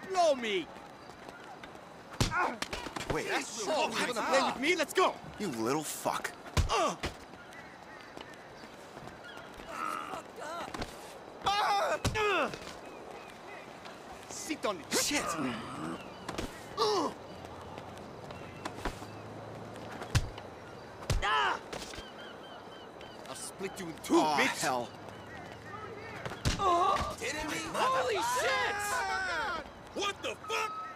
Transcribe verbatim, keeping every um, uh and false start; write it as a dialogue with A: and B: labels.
A: blow me!
B: Wait,
A: That's so, you wanna play with me? Let's go!
B: you little fuck.
A: Uh. Ah. Uh. Sit on it.
B: Shit!
A: Uh. Ah. I'll split you in two,
B: Oh,
A: bitch!
B: hell.
A: Oh. Kidding me? Holy shit! What the fuck?